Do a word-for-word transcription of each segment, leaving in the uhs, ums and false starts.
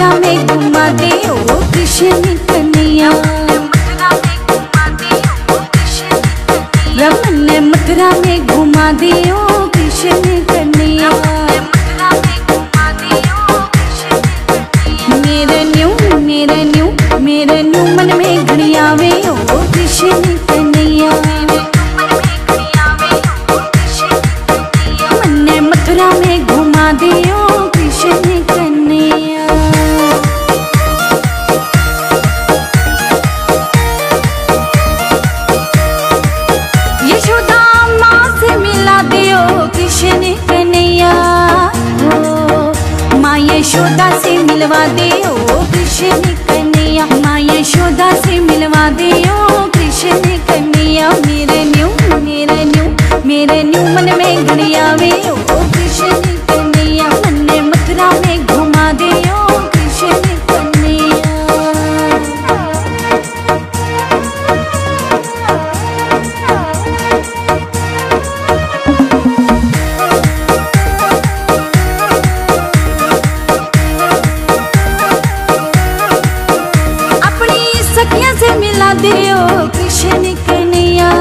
मथुरा में घुमा दे ओ कृष्ण कन्हैया। रमन ने मथुरा में घुमा दे ओ कृष्ण कन्हैया। मेरे न्यू मेरे न्यू मेरे न्यू मन में घड़ी आवे ओ कृष्ण कन्हैया। मन ने मथुरा में घुमा दे ओ कृष्ण कन्हैया। यशोदा माँ से मिला दे ओ कृष्ण कन्हैया। माँ यशोदा से मिलवा दे ओ कृष्ण कन्हैया। माँ यशोदा से मिलवा दे ओ कृष्ण कन्हैया। मेरे न्यू मेरे न्यू मेरे न्यू मन में घड़ी आवे ओ कृष्ण कन्हैया। मन ने मथुरा में घुमा दे ओ कृष्ण कन्हैया। सखिया से मिला दे ओ कृष्ण कन्हैया।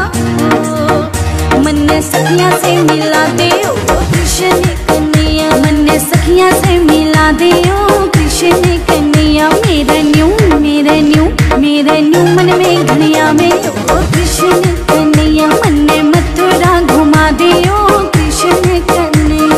मन ने सखिया से मिला दे ओ कृष्ण कन्हैया। मन ने सखिया से मिला दे ओ कृष्ण कन्हैया। मेरा न्यू मेरा न्यू मेरा न्यू मन में घड़िया में ओ कृष्ण कन्हैया। मन ने मथुरा घुमा दे ओ कृष्ण कन्हैया।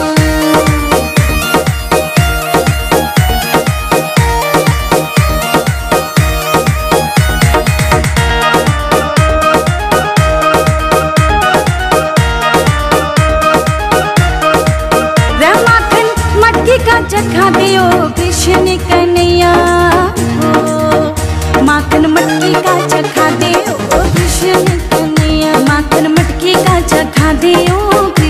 चखा दे ओ कृष्ण कन्हैया। माखन मटकी का चखा दे ओ कृष्ण कन्हैया। माखन मटकी का चखा दे ओ